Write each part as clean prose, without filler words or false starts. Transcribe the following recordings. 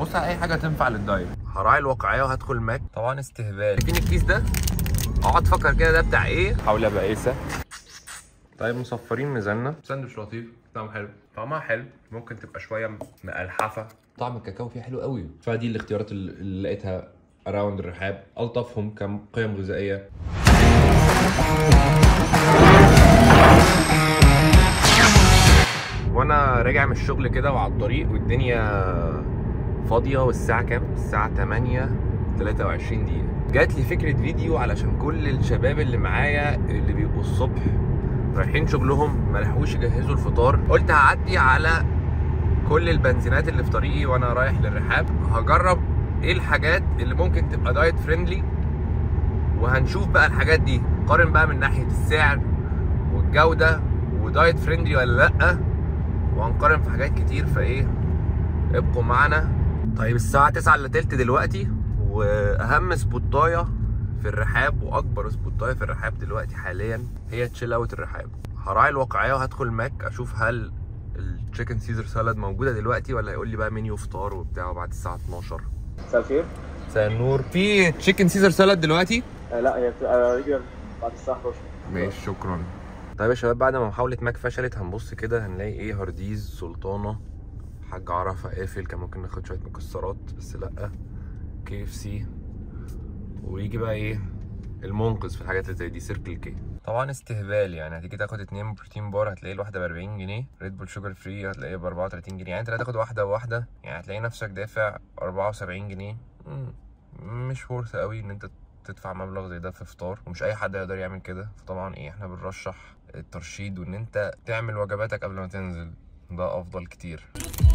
ببص على اي حاجه تنفع للدايت. هراعي الواقعيه وهدخل ماك. طبعا استهبال. فين الكيس ده؟ اقعد افكر كده ده بتاع ايه؟ حاول ابقى قيسه. طيب مصفرين ميزاننا. ساندوتش لطيف، طعمه حلو، طعمها حلو، ممكن تبقى شويه مقلحفه. طعم الكاكاو فيها حلو قوي. فدي الاختيارات اللي لقيتها اراوند الرحاب، الطفهم كقيم غذائيه. وانا راجع من الشغل كده وعلى الطريق والدنيا فاضيه والساعه كام؟ الساعه 8:23 دقيقه. جات لي فكره فيديو علشان كل الشباب اللي معايا اللي بيبقوا الصبح رايحين شغلهم ما لحقوش يجهزوا الفطار. قلت هعدي على كل البنزينات اللي في طريقي وانا رايح للرحاب، هجرب ايه الحاجات اللي ممكن تبقى دايت فريندلي، وهنشوف بقى الحاجات دي قارن بقى من ناحيه السعر والجوده ودايت فريندلي ولا لا، وهنقارن في حاجات كتير. فايه، ابقوا معنا. طيب الساعه 9:15 دلوقتي، واهم سبوتايه في الرحاب واكبر سبوتايه في الرحاب دلوقتي حاليا هي تشيل اوت الرحاب. هراعي الواقعيه وهدخل ماك اشوف هل التشيكن سيزر سالاد موجوده دلوقتي ولا هيقول لي بقى منيو فطار وبتاع بعد الساعه 12. مساء الخير. مساء النور. في تشيكن سيزر سالاد دلوقتي؟ لا، هي بتبقى ريجولار بعد الساعه 11. ماشي شكرا. طيب يا شباب، بعد ما محاوله ماك فشلت هنبص كده هنلاقي ايه؟ هارديز، سلطانه، حاج عرفه قافل، كان ممكن ناخد شويه مكسرات بس لا، KFC، ويجي بقى ايه المنقذ في الحاجات اللي زي دي؟ سيركل كي. طبعا استهبال، يعني هتيجي تاخد 2 بروتين بار هتلاقي الواحده ب 40 جنيه، ريد بول شوجر فري هتلاقيها ب 34 جنيه، يعني انت هتاخد واحده وواحده يعني هتلاقي نفسك دافع 74 جنيه. مش ورث قوي ان انت تدفع مبلغ زي ده في فطار، ومش اي حد يقدر يعمل كده. فطبعا ايه، احنا بنرشح الترشيد وان انت تعمل وجباتك قبل ما تنزل، ده افضل كتير.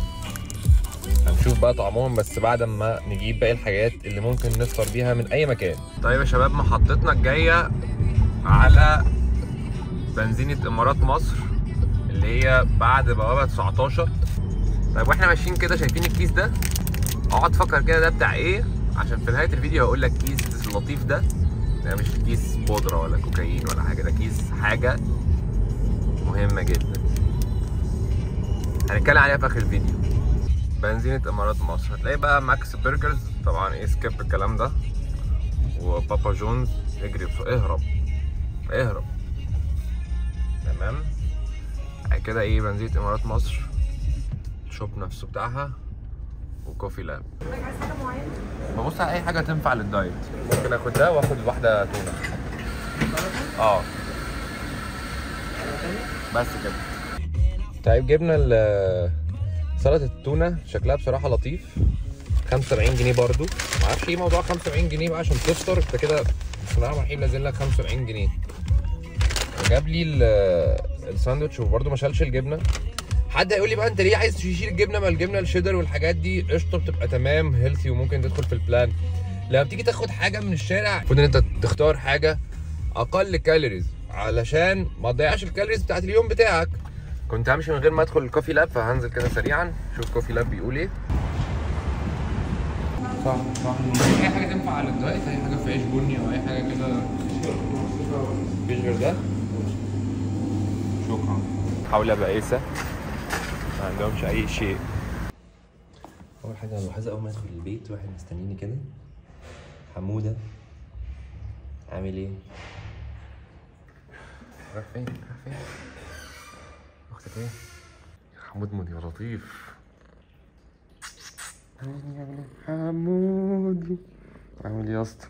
هنشوف بقى طعمهم بس بعد ما نجيب باقي الحاجات اللي ممكن نفطر بيها من اي مكان. طيب يا شباب، محطتنا الجايه على بنزينة امارات مصر اللي هي بعد بوابه 19. طيب واحنا ماشيين كده شايفين الكيس ده؟ اقعد افكر كده ده بتاع ايه، عشان في نهايه الفيديو هقول لك كيس اللطيف ده مش كيس بودره ولا كوكايين ولا حاجه، ده كيس حاجه مهمه جدا هنتكلم عليها في اخر الفيديو. بنزينة امارات مصر هتلاقي بقى ماكس برجرز، طبعا ايه سكيب الكلام ده، وبابا جونز، اجري اهرب اهرب. تمام. بعد كده ايه بنزينة امارات مصر، الشوب نفسه بتاعها، وكوفي لاب. عايز حاجه معينه؟ ببص على اي حاجه تنفع للدايت. ممكن اخد ده واخد واحده تونه. بس كده. طيب جبنا سلطه التونه، شكلها بصراحه لطيف، 75 جنيه برضو. معرفش ايه موضوع 75 جنيه بقى عشان تفطر انت كده. بسم الله الرحمن الرحيم، نازل لك 75 جنيه. وجاب لي الساندوتش وبرضو ما شالش الجبنه. حد هيقول لي بقى انت ليه عايز تشيل الجبنه؟ ما الجبنه الشيدر والحاجات دي قشطه بتبقى تمام هيلثي وممكن تدخل في البلان. لما بتيجي تاخد حاجه من الشارع المفروض ان انت تختار حاجه اقل كالوريز علشان ما تضيعش الكالوريز بتاعت اليوم بتاعك. كنت همشي من غير ما ادخل الكوفي لاب، فهنزل كده سريعا شوف كوفي لاب بيقول ايه. صح اي حاجه تنفع على الدايت، اي حاجه في عيش بني او اي حاجه كده. مفيش غير ده. شكرا. حاول ابقى قيسه، ما عندهمش اي شيء. اول حاجه ملاحظه اول ما ادخل البيت واحد مستنيني كده، حموده عامل ايه؟ رايح فين؟ رايح فين؟ اختك ايه؟ حمود مود يا لطيف. حمود عامل ايه يا اسطى؟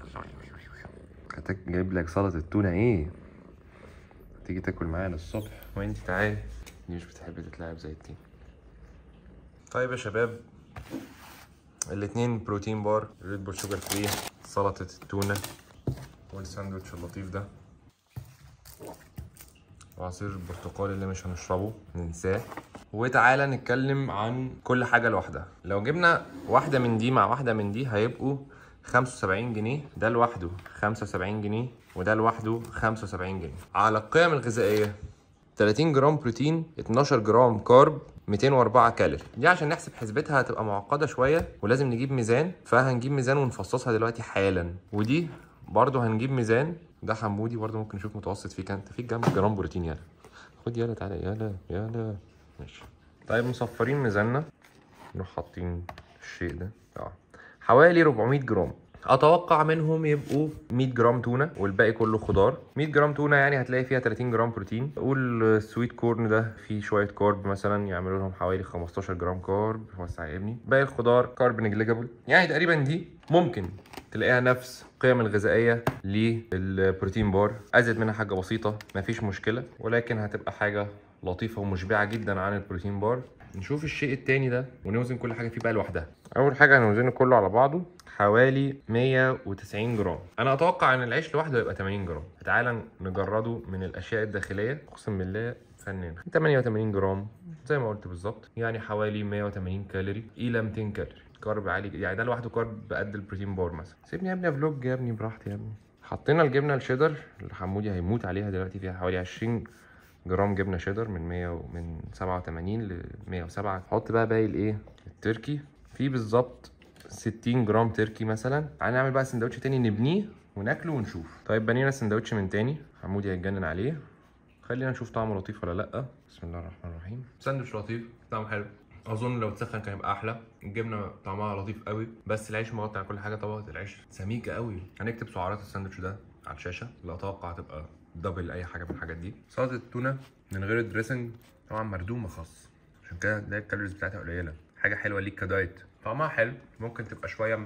جايب لك سلطه التونه ايه؟ تيجي تاكل معانا الصبح وانت تعالي. دي مش بتحب تتلعب زي التين. طيب يا شباب، الاتنين بروتين بار، ريد بول شوجر فري، سلطة التونة، والساندوتش اللطيف ده، وعصير البرتقال اللي مش هنشربه ننساه. وتعالى نتكلم عن كل حاجة لوحدها. لو جبنا واحدة من دي مع واحدة من دي هيبقوا 75 جنيه، ده لوحده 75 جنيه وده لوحده 75 جنيه. على القيم الغذائية 30 جرام بروتين، 12 جرام كارب، 204 كالوري. دي عشان نحسب حسبتها هتبقى معقدة شوية ولازم نجيب ميزان، فهنجيب ميزان ونفصصها دلوقتي حالا. ودي برضو هنجيب ميزان، ده حمودي برضو ممكن نشوف متوسط فيه كام. فيه كام جرام بروتين؟ يلا خد يلا تعالى يلا ماشي. طيب مصفرين ميزاننا، نروح حاطين الشيء ده حوالي 400 جرام. اتوقع منهم يبقوا 100 جرام تونه والباقي كله خضار. 100 جرام تونه يعني هتلاقي فيها 30 جرام بروتين. قول السويت كورن ده فيه شويه كارب مثلا، يعملوا لهم حوالي 15 جرام كارب. وسع يا ابني. باقي الخضار كارب نيجليجابل، يعني تقريبا دي ممكن تلاقيها نفس القيم الغذائيه للبروتين بار، ازيد منها حاجه بسيطه مفيش مشكله، ولكن هتبقى حاجه لطيفه ومشبعه جدا عن البروتين بار. نشوف الشيء التاني ده ونوزن كل حاجه فيه بقى لوحدها. اول حاجه هنوزنه كله على بعضه حوالي 190 جرام. انا اتوقع ان العيش لوحده يبقى 80 جرام. تعالى نجرده من الاشياء الداخليه. اقسم بالله فنان. 88 جرام زي ما قلت بالظبط، يعني حوالي 180 كالوري الى 200 كالوري. كارب عالي، يعني ده لوحده كارب قد البروتين بار مثلا. سيبني يا ابني فلوج يا ابني براحتي يا ابني. حطينا الجبنه الشيدر اللي حمودي هيموت عليها دلوقتي، فيها حوالي 20 جرام جبنه شيدر من 87 ل 107. حط بقى باقي الايه التركي، فيه بالظبط 60 جرام تركي مثلا. هنعمل بقى سندوتش تاني نبنيه وناكله ونشوف. طيب بنينا سندوتش من تاني، حمودي هيتجنن عليه. خلينا نشوف طعمه لطيف ولا لا. بسم الله الرحمن الرحيم. ساندوتش لطيف، طعمه حلو. اظن لو اتسخن كان يبقى احلى. الجبنه طعمها لطيف قوي، بس العيش مغطي على كل حاجه. طبقه العيش سميكه قوي. هنكتب سعرات الساندوتش ده على الشاشه، اللي اتوقع هتبقى دبل اي حاجه من الحاجات دي. سلطه التونه من غير الدريسنج طبعا مردومه خاص، عشان كده ده الكالوريز بتاعتها قليله. حاجه حلوه ليك كدايت. طعمها حلو، ممكن تبقى شويه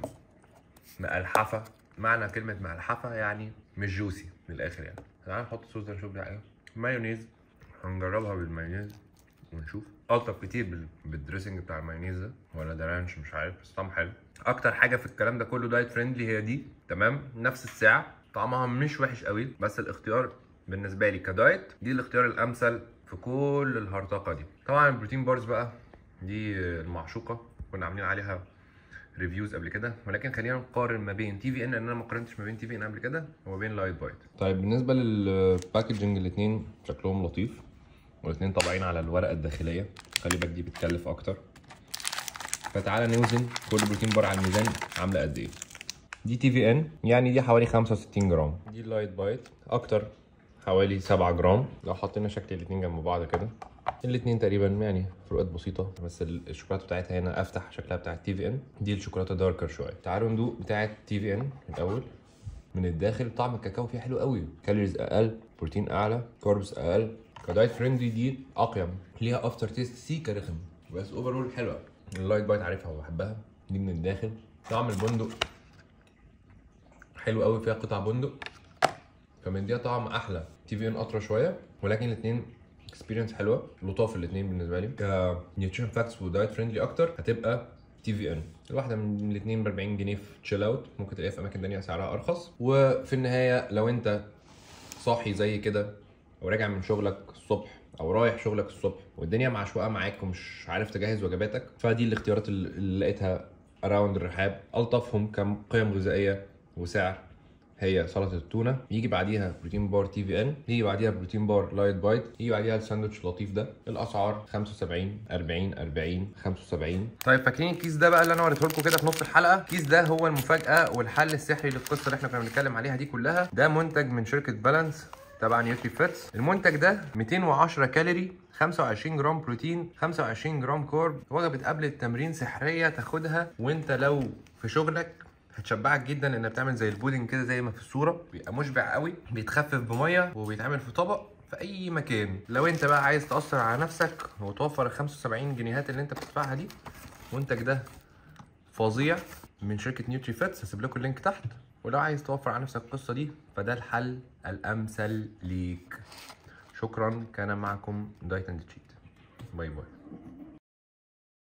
مقلحفه. معنى كلمه مقلحفه يعني مش جوسي من الاخر يعني. تعالى نحط الصوص ده نشوف ده ايه. مايونيز، هنجربها بالمايونيز ونشوف. الطف كتير بالدريسنج بتاع المايونيز ده، ولا ده رانش مش عارف، بس طعمه حلو. اكتر حاجه في الكلام ده كله دايت فريندلي هي دي. تمام، نفس السعر، طعمها مش وحش قوي، بس الاختيار بالنسبه لي كدايت دي الاختيار الامثل في كل الهرطقه دي. طبعا البروتين بارز بقى دي المعشوقه، كنا عاملين عليها ريفيوز قبل كده، ولكن خلينا نقارن ما بين تي في ان، لان انا ما قارنتش ما بين تي في ان قبل كده وما بين لايت بايت. طيب بالنسبه للباكجنج الاثنين شكلهم لطيف، والاثنين طابعين على الورقه الداخليه. خلي بالك دي بتكلف اكتر. فتعالى نوزن كل بروتين بار على الميزان عامله قد ايه. دي تي في ان يعني دي حوالي 65 جرام. دي لايت بايت اكتر حوالي 7 جرام. لو حطينا شكل الاثنين جنب بعض كده، الاثنين تقريبا يعني فروقات بسيطه، بس الشوكولاته بتاعتها هنا افتح شكلها بتاعت تي في ان، دي الشوكولاته داركر شويه. تعالوا ندوق بتاعت تي في ان الاول. من الداخل طعم الكاكاو فيها حلو قوي، كالوريز اقل، بروتين اعلى، كاربس اقل. كدايت فريندلي دي اقيم، ليها افتر تيست سيكا رخم، بس اوفرول حلوه. اللايت بايت عارفها وبحبها. دي من الداخل طعم البندق حلو قوي، فيها قطع بندق، فمديها طعم احلى. تي في ان اطرى شويه، ولكن الاثنين اكسبيرينس حلوه، لطاف الاثنين بالنسبه لي. كنيوتريشن فاكتس ودايت فريندلي اكتر هتبقى تي في ان. الواحده من الاثنين ب 40 جنيه في تشيل اوت، ممكن تلاقيها في اماكن ثانيه سعرها ارخص. وفي النهايه لو انت صاحي زي كده وراجع من شغلك الصبح او رايح شغلك الصبح والدنيا معشوقه معاك ومش عارف تجهز وجباتك، فدي الاختيارات اللي لقيتها اراوند الرحاب. الطفهم كقيم غذائيه وسعر هي سلطه التونه، يجي بعديها بروتين بار تي في ان، يجي بعديها بروتين بار لايت بايت، يجي بعديها الساندوتش اللطيف ده. الاسعار 75 40 40 75. طيب فاكرين الكيس ده بقى اللي انا وريته لكم كده في نص الحلقه؟ الكيس ده هو المفاجاه والحل السحري للقصه اللي احنا كنا بنتكلم عليها دي كلها. ده منتج من شركه بالانس تبع نيوتري فيتس. المنتج ده 210 كالوري، 25 جرام بروتين، 25 جرام كارب. وجبه قبل التمرين سحريه تاخدها وانت لو في شغلك، هتشبعك جدا. انها بتعمل زي البودنج كده زي ما في الصوره، بيبقى مشبع قوي، بيتخفف بميه وبيتعمل في طبق في اي مكان. لو انت بقى عايز تاثر على نفسك وتوفر ال 75 جنيهات اللي انت بتدفعها دي، المنتج ده فظيع من شركه نيوتري فيتس، هسيب لكم اللينك تحت. ولو عايز توفر على نفسك القصه دي فده الحل الامثل ليك. شكرا، كان معكم دايت اند تشيت. باي باي.